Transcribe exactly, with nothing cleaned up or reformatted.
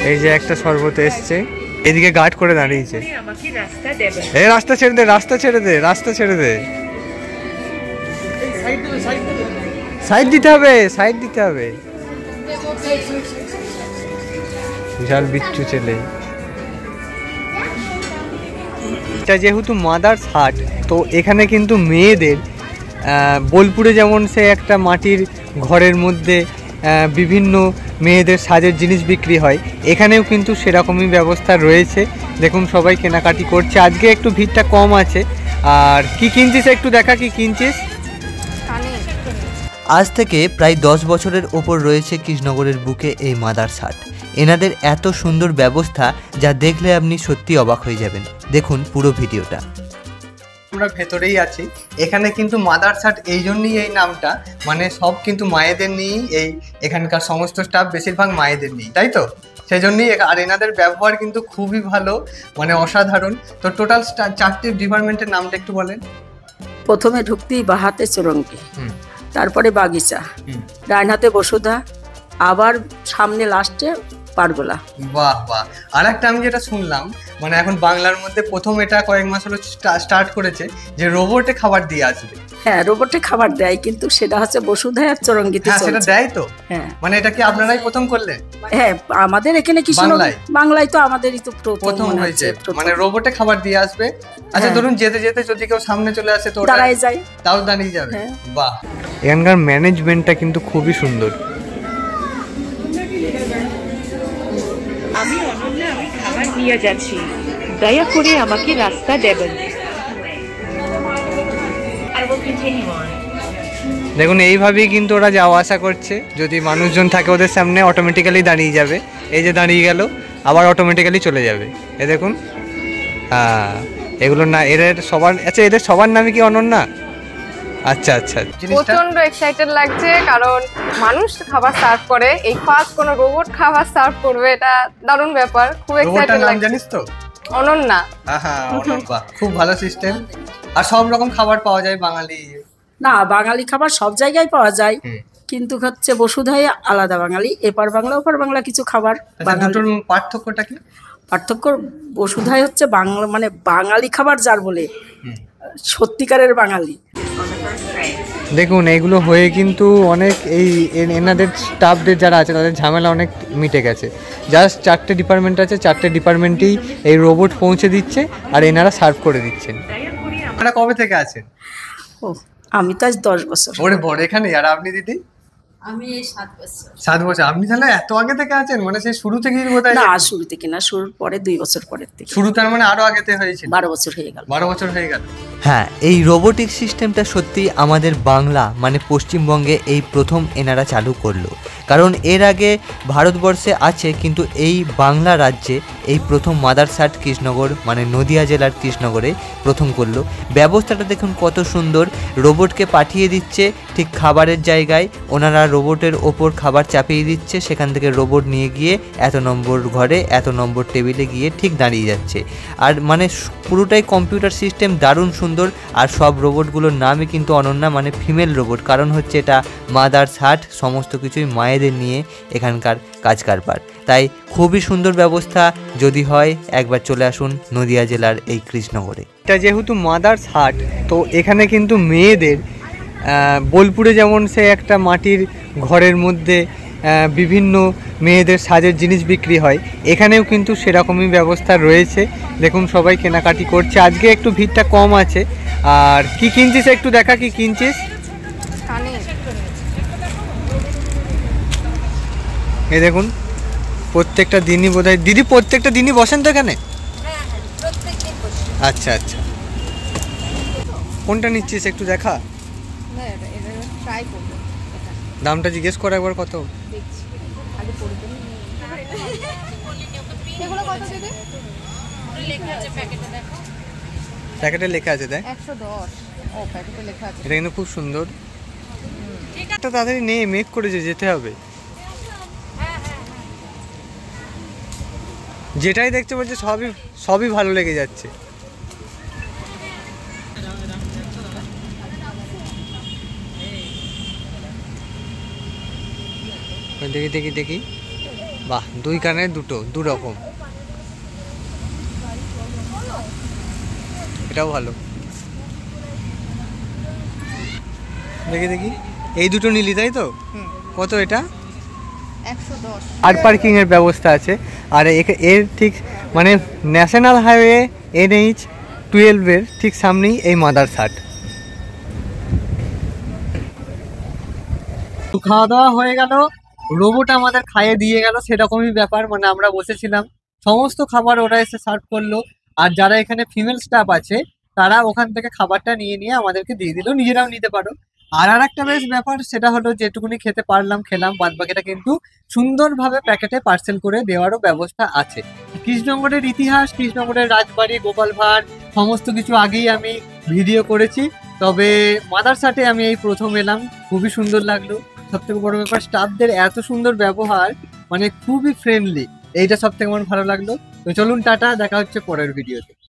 এই যে একটা শরবত এসছে, এদিকে গার্ড করে দাঁড়িয়েছে। এই রাস্তা ছেড়ে দে, রাস্তা ছেড়ে দে, রাস্তা ছেড়ে দে। সাইড দিতে হবে, সাইড দিতে হবে। বিশাল বিচ্ছু ছেলে। এটা যেহেতু মাদার্স হাট, তো এখানে কিন্তু মেয়েদের বোলপুরে যেমন সে একটা মাটির ঘরের মধ্যে বিভিন্ন মেয়েদের সাজের জিনিস বিক্রি হয়, এখানেও কিন্তু সেরকমই ব্যবস্থা রয়েছে। দেখুন সবাই কেনাকাটি করছে, আজকে একটু ভিড়টা কম আছে। আর কি কিনছিস একটু দেখা, কি কিনছিস? আজ থেকে প্রায় দশ বছরের ওপর রয়েছে কৃষ্ণনগরের বুকে এই মাদার্স হাট। এনাদের এত সুন্দর ব্যবস্থা যা দেখলে আপনি সত্যি অবাক হয়ে যাবেন। দেখুন পুরো ভিডিওটা। আমরা ভেতরেই আছি। এখানে কিন্তু মাদার্স হাট এই জন্যই এই নামটা, মানে সব কিন্তু মায়েদের নিয়েই, এই এখানকার সমস্ত স্টাফ বেশিরভাগ মায়েদের নিয়ে, তাই তো? সেই জন্যই। আর এনাদের ব্যবহার কিন্তু খুবই ভালো, মানে অসাধারণ। তো টোটাল চারটি ডিপার্টমেন্টের নামটা একটু বলেন। প্রথমে ঢুকতেই বাহাতে চৌরঙ্গি, তারপরে বাগিচা, ডান হাতে বসুধা, আবার সামনে লাস্টে পারগোলা। বাহ বাহ। আর একটা আমি যেটা শুনলাম, মানে এখন বাংলার মধ্যে প্রথম এটা কয়েক মাস হলো স্টার্ট করেছে যে রোবটে খাবার দিয়ে আসবে। হ্যাঁ, রোবটে খাবার দেয়, কিন্তু সেটা হচ্ছে বসুধায় আর চৌরঙ্গিতে চলছে। সেটা দেয় তো? হ্যাঁ। মানে এটা কি আপনারাই প্রথম করলেন? হ্যাঁ, আমাদের এখানে কি বাংলায় বাংলায় তো আমাদেরই তো প্রথম হয়েছে, মানে রোবটে খাবার দিয়ে আসবে। আচ্ছা, ধরুন যেতে যেতে যদি কেউ সামনে চলে আসে তো দাঁড়ায় যায়, তাও দাঁড়িয়ে যাবে। বাহ। এখানকার ম্যানেজমেন্টটা কিন্তু খুবই সুন্দর। আমি অনন্যা, আমি খাবার নিয়ে যাচ্ছি, দয়া করে আমাকে রাস্তা দেবেন। দেখুন এইভাবেই কিন্তু ওরা যাওয়া আসা করছে। যদি মানুষজন থাকে ওদের সামনে, অটোমেটিক্যালি দাঁড়িয়ে যাবে। এই যে দাঁড়িয়ে গেল, আবার অটোমেটিক্যালি চলে যাবে। এ দেখুন। হ্যাঁ, এগুলো না, এদের সবার, আচ্ছা এদের সবার নামে কি অনন্যা? আচ্ছা আচ্ছা। প্রচন্ড এক্সাইটেড লাগছে, কারণ মানুষ খাবার সার্ভ করে, এই ফার্স্ট কোনো রোবট খাবার সার্ভ করবে, এটা দারুণ ব্যাপার। খুব এক্সাইটেড লাগছে। জানিস তো? অনন্যা। হ্যাঁ, অনন্যা। খুব ভালো সিস্টেম। আর সব রকম খাবার পাওয়া যায় বাঙালি? না, বাঙালি খাবার সব জায়গায় পাওয়া যায়, কিন্তু হচ্ছে বসুধায় আলাদা বাঙালি, এপার বাংলা ওপার বাংলা কিছু খাবার। দুটোর পার্থক্যটা কি? পার্থক্য, বসুধায় হচ্ছে বাংলা, মানে বাঙালি খাবার যার বলে, সত্যিকারের বাঙালি। দেখুন এইগুলো হয়ে কিন্তু অনেক, এই এনাদের স্টাফদের যারা আছে তাদের ঝামেলা অনেক মিটে গেছে। জাস্ট চারটে ডিপার্টমেন্ট আছে, চারটে ডিপার্টমেন্টেই এই রোবট পৌঁছে দিচ্ছে আর এনারা সার্ভ করে দিচ্ছেন। আপনারা কবে থেকে আছেন? ও, আমি তো আজ দশ বছর। ওরে বড়। এখানে? আর আপনি দিদি? আমি এই সাত বছর। সাত বছর। আপনি তাহলে এত আগে থেকে আছেন, মানে সেই শুরু থেকেই বোধহয়? না, শুরু থেকে না, শুরুর পরে দুই বছর পরের থেকে। শুরু তার মানে আরো আগেতে হয়েছিল? বারো বছর হয়ে গেল। বারো বছর হয়ে গেল। হ্যাঁ, এই রোবোটিক সিস্টেমটা সত্যি আমাদের বাংলা মানে পশ্চিমবঙ্গে এই প্রথম এনারা চালু করলো। কারণ এর আগে ভারতবর্ষে আছে, কিন্তু এই বাংলা রাজ্যে এই প্রথম মাদার্স হাট কৃষ্ণনগর মানে নদিয়া জেলার কৃষ্ণনগরে প্রথম করলো। ব্যবস্থাটা দেখুন কত সুন্দর। রোবটকে পাঠিয়ে দিচ্ছে ঠিক খাবারের জায়গায়, ওনারা রোবটের ওপর খাবার চাপিয়ে দিচ্ছে, সেখান থেকে রোবট নিয়ে গিয়ে এত নম্বর ঘরে এত নম্বর টেবিলে গিয়ে ঠিক দাঁড়িয়ে যাচ্ছে। আর মানে পুরোটাই কম্পিউটার সিস্টেম, দারুণ সুন্দর। আর সব রোবটগুলোর নামই কিন্তু অনন্যা, মানে ফিমেল রোবট, কারণ হচ্ছে এটা মাদার্স হাট, সমস্ত কিছুই মায়েদের নিয়ে এখানকার কাজ কারবার। তাই খুবই সুন্দর ব্যবস্থা। যদি হয় একবার চলে আসুন নদিয়া জেলার এই কৃষ্ণনগরে। এটা যেহেতু মাদার্স হাট, তো এখানে কিন্তু মেয়েদের বোলপুরে যেমন সে একটা মাটির ঘরের মধ্যে বিভিন্ন মেয়েদের সাজের জিনিস বিক্রি হয়, এখানেও কিন্তু সেরকমই ব্যবস্থা রয়েছে। দেখুন সবাই কেনাকাটি করছে, আজকে একটু ভিড়টা কম আছে। আর কি কিনছিস একটু দেখা, কি কিনছিস? এই দেখুন প্রত্যেকটা দিনই বোধহয়, দিদি প্রত্যেকটা দিনই বসেন তো এখানে? আচ্ছা আচ্ছা। কোনটা নিচ্ছিস একটু দেখা, দামটা জিজ্ঞেস কর একবার কত। প্যাকেটে লেখা আছে, দেখ একশো দশ। ও, প্যাকেটে লেখা আছে। এটা কিন্তু খুব সুন্দর। একটা তাড়াতাড়ি নে, মেক করেছে, যেতে হবে। যেটাই দেখতে পাচ্ছি সবই সবই ভালো লেগে যাচ্ছে। দেখি দেখি দেখি বাহ, দুই কানে দুটো, দু রকম, এটাও ভালো। দেখি দেখি, এই দুটো নিলি তাই তো? কত এটা? আর পার্কিং এর ব্যবস্থা আছে। আর এ- এর ঠিক মানে ন্যাশনাল হাইওয়ে এনএইচ টুয়েলভের ঠিক সামনেই এই মাদার হাট। তো খাওয়া দাওয়া হয়ে গেল, রোবট আমাদের খাইয়ে দিয়ে গেল, সেরকমই ব্যাপার। মানে আমরা বসেছিলাম, সমস্ত খাবার ওরা এসে সার্ভ করলো, আর যারা এখানে ফিমেল স্টাফ আছে তারা ওখান থেকে খাবারটা নিয়ে নিয়ে আমাদেরকে দিয়ে দিল, নিজেরাও নিতে পারো। আর আর একটা বেশ ব্যাপার, সেটা হলো যেটুকুনি খেতে পারলাম খেলাম, বাদ বাকিটা কিন্তু সুন্দরভাবে প্যাকেটে পার্সেল করে দেওয়ারও ব্যবস্থা আছে। কৃষ্ণনগরের ইতিহাস, কৃষ্ণনগরের রাজবাড়ি, গোপাল ভাঁড় সমস্ত কিছু আগেই আমি ভিডিও করেছি, তবে মাদার হাটে আমি এই প্রথম এলাম, খুবই সুন্দর লাগলো। সব থেকে বড় ব্যাপার, স্টাফদের এত সুন্দর ব্যবহার, মানে খুবই ফ্রেন্ডলি, এইটা সব থেকে আমার ভালো লাগলো। তো চলুন টাটা, দেখা হচ্ছে পরের ভিডিওতে।